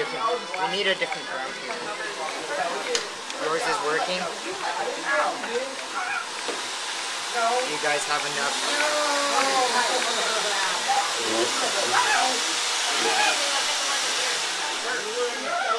different. We need a different ground here. Yours is working. You guys have enough. No.